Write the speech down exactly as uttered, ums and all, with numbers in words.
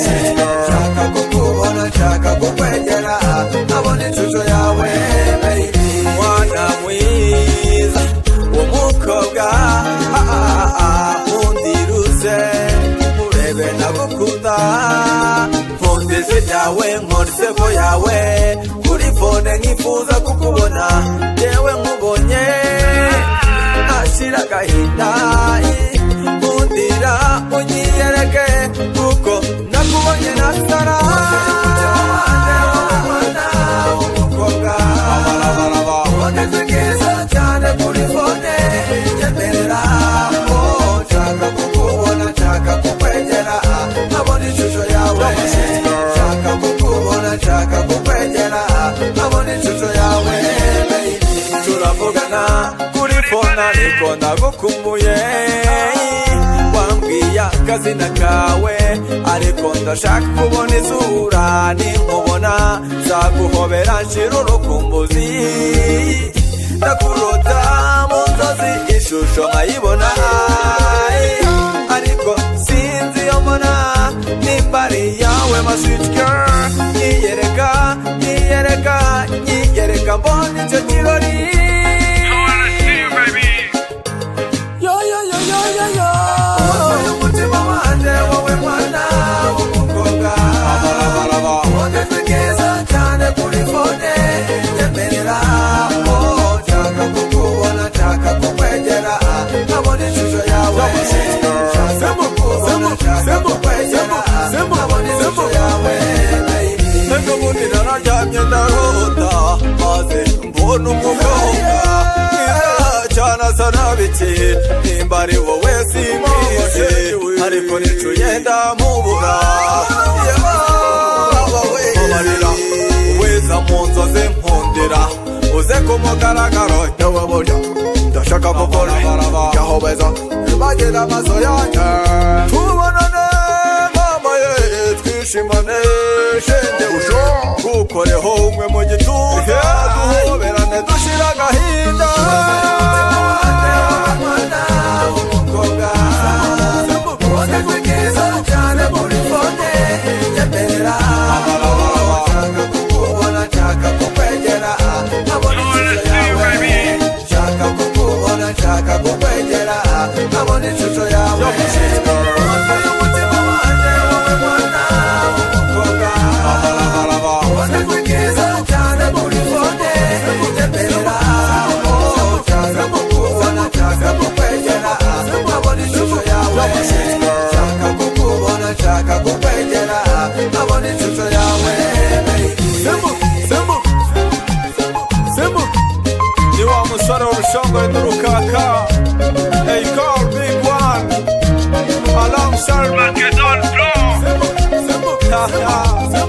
Shaka kukubona, shaka kukwegera, nkabona ishusho yawe baby. Mwana mwiza w'umukobwa undiruze urebe nagukunda, mfunde ijwi ryawe nkora iseko yawe, kuri fone nkifuza kukubona, yewe nkubonye ashira agahinda, undira unyiyereke kuko nakubonye nasara. Umukobwa ubonetse keza cyane kuri fone, nyemerera nshaka kukubona, nshaka kukwegera, nkabona ishusho yawe. Nshaka kukubona, nshaka kukwegera, nkabona ishusho yawe baby. Turavugana kuri fone ariko ndagukumbuye, wambwiye akazina kawe ariko ndashaka kubona isura, ninkubona nzaguhobera nshira urukumbuzi, ndakurota mu nzozi ishusho nkayibona, ariko sinzi iyo mbona nimba ari yawe my sweet girl. Nyiyereka, nyiyereka, nyiyereka mbona icyo kirori. Umutima wanjye wowe mwana w'umukobwa ubonetse keza cyane kuri fone, nyemerera nshaka kukubona, nshaka kukwegera, nkabona ishusho yawe. Nshaka kukubona, nshaka kukwegera, nkabona ishusho yawe baby. Ntabwo ubundi nararyamye ndarota, maze mbona umukobwa mwiza cyane asa nabiki, nimba ari wowe simbizi, ariko nicuye ndamubura. Mubarira weza mu nzozi nkundira, uze ku mugaragaro yewe burya ndashaka gukora yaho beza bagera amaso yanjye, tubonane mama ye twishimane shenge usho, gukoreho umwe mu gituza duhoberane dushira agahinda. Umukobwa ubonetse keza cyane kuri fone, nyemerera nshaka kukubona, nshaka kukwegera, nkabona ishusho yawe. Nshaka kukubona, nshaka kukwegera, nkabona ishusho yawe. Umutima wanjye wowe mwana w'umukobwa ubonetse keza cyane kuri fone, nyemerera nshaka kukubona, nshaka kukwegera, nkabona ishusho yawe. Nshaka kukubona, nshaka kukwegera, nkabona ishusho yawe baby. Simbu, simbu, simbu, ni wa musore w'urushongoye n'urukaka, hey call big one alongside Makedon Flow. Simbu, simbu, ha ha.